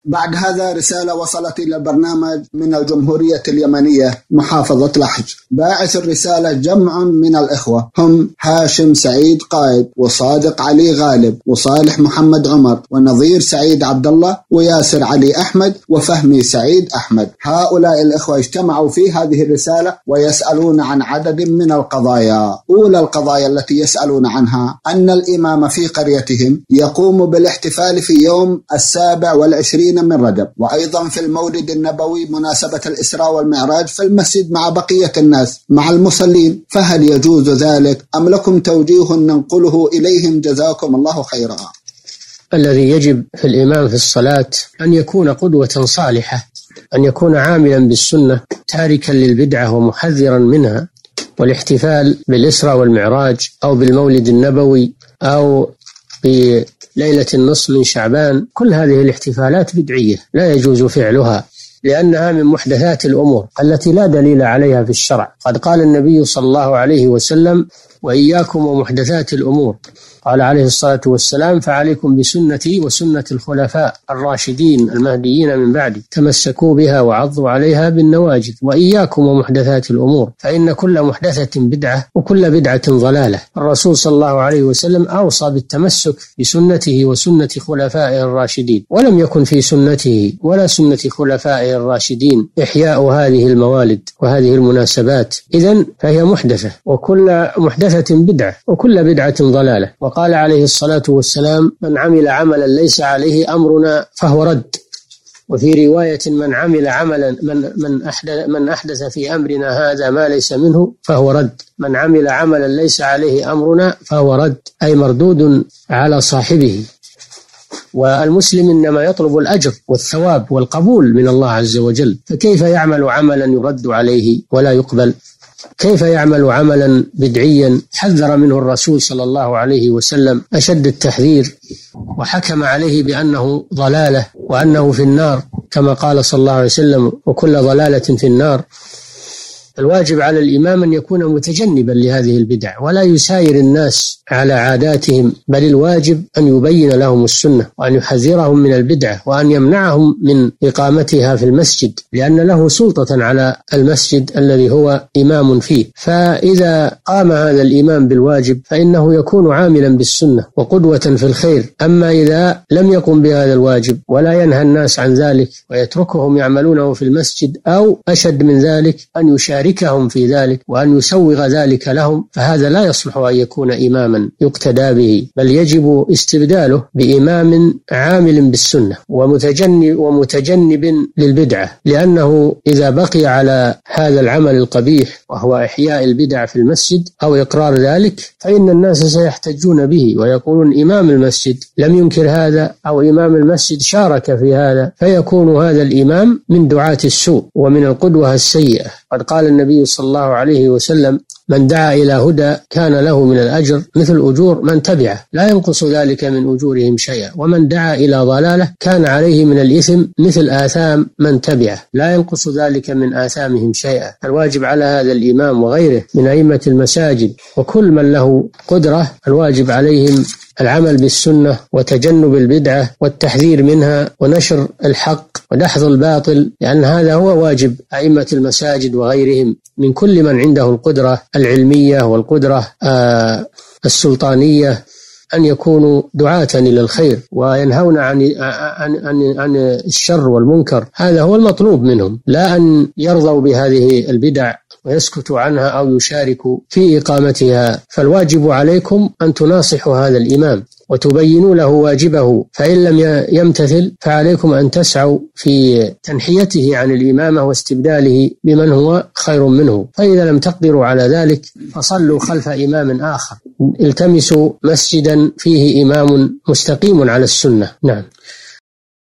بعد هذا رسالة وصلت إلى البرنامج من الجمهورية اليمنية محافظة لحج. باعث الرسالة جمع من الإخوة هم هاشم سعيد قائد، وصادق علي غالب، وصالح محمد عمر، ونظير سعيد عبد الله، وياسر علي أحمد، وفهمي سعيد أحمد. هؤلاء الإخوة اجتمعوا في هذه الرسالة ويسألون عن عدد من القضايا. أولى القضايا التي يسألون عنها أن الإمام في قريتهم يقوم بالاحتفال في يوم 27 من رجب، وأيضا في المولد النبوي مناسبة الإسراء والمعراج في المسجد مع بقية الناس مع المصلين، فهل يجوز ذلك أم لكم توجيه ننقله إليهم؟ جزاكم الله خيرا. الذي يجب في الإمام في الصلاة أن يكون قدوة صالحة، أن يكون عاملا بالسنة تاركا للبدعة ومحذرا منها. والاحتفال بالإسراء والمعراج أو بالمولد النبوي أو بليلة النصف من شعبان، كل هذه الاحتفالات بدعية لا يجوز فعلها، لأنها من محدثات الأمور التي لا دليل عليها في الشرع. قد قال النبي صلى الله عليه وسلم: وإياكم ومحدثات الأمور. قال عليه الصلاة والسلام: فعليكم بسنتي وسنة الخلفاء الراشدين المهديين من بعدي، تمسكوا بها وعضوا عليها بالنواجذ، وإياكم ومحدثات الأمور، فإن كل محدثة بدعة وكل بدعة ضلالة. الرسول صلى الله عليه وسلم أوصى بالتمسك بسنته وسنة خلفائه الراشدين، ولم يكن في سنته ولا سنة خلفائه الراشدين إحياء هذه الموالد وهذه المناسبات، إذن فهي محدثة، وكل محدثة بدعة وكل بدعة ضلالة. وقال عليه الصلاة والسلام: من عمل عملا ليس عليه أمرنا فهو رد. وفي رواية: من عمل عملا من أحدث في أمرنا هذا ما ليس منه فهو رد. من عمل عملا ليس عليه أمرنا فهو رد، أي مردود على صاحبه. والمسلم إنما يطلب الأجر والثواب والقبول من الله عز وجل، فكيف يعمل عملا يرد عليه ولا يقبل؟ كيف يعمل عملا بدعيا حذر منه الرسول صلى الله عليه وسلم أشد التحذير، وحكم عليه بأنه ضلالة وأنه في النار، كما قال صلى الله عليه وسلم: وكل ضلالة في النار. الواجب على الإمام أن يكون متجنبا لهذه البدع ولا يساير الناس على عاداتهم، بل الواجب أن يبين لهم السنة وأن يحذرهم من البدعة وأن يمنعهم من إقامتها في المسجد، لأن له سلطة على المسجد الذي هو إمام فيه. فإذا قام هذا الإمام بالواجب فإنه يكون عاملا بالسنة وقدوة في الخير. أما إذا لم يقم بهذا الواجب ولا ينهى الناس عن ذلك ويتركهم يعملونه في المسجد، أو أشد من ذلك أن يشاركهم في ذلك وأن يسوغ ذلك لهم، فهذا لا يصلح أن يكون إماما يقتدى به، بل يجب استبداله بإمام عامل بالسنة ومتجنب للبدعة، لأنه إذا بقي على هذا العمل القبيح وهو إحياء البدع في المسجد أو إقرار ذلك، فإن الناس سيحتجون به ويقولون: إمام المسجد لم ينكر هذا، أو إمام المسجد شارك في هذا، فيكون هذا الإمام من دعاة السوء ومن القدوة السيئة. قد قال النبي صلى الله عليه وسلم: من دعا إلى هدى كان له من الأجر مثل أجور من تبعه، لا ينقص ذلك من أجورهم شيئا، ومن دعا إلى ضلالة كان عليه من الإثم مثل آثام من تبعه، لا ينقص ذلك من آثامهم شيئا. الواجب على هذا الإمام وغيره من أئمة المساجد وكل من له قدرة، الواجب عليهم العمل بالسنة وتجنب البدعة والتحذير منها ونشر الحق ودحض الباطل، لأن هذا هو واجب أئمة المساجد وغيرهم من كل من عنده القدرة العلمية والقدرة السلطانية، أن يكونوا دعاة إلى الخير وينهون عن الشر والمنكر. هذا هو المطلوب منهم، لا أن يرضوا بهذه البدع ويسكتوا عنها أو يشاركوا في إقامتها. فالواجب عليكم أن تناصحوا هذا الإمام وتبينوا له واجبه، فإن لم يمتثل فعليكم أن تسعوا في تنحيته عن الإمامة واستبداله بمن هو خير منه. فإذا لم تقدروا على ذلك فصلوا خلف إمام آخر، التمسوا مسجدا فيه إمام مستقيم على السنة. نعم.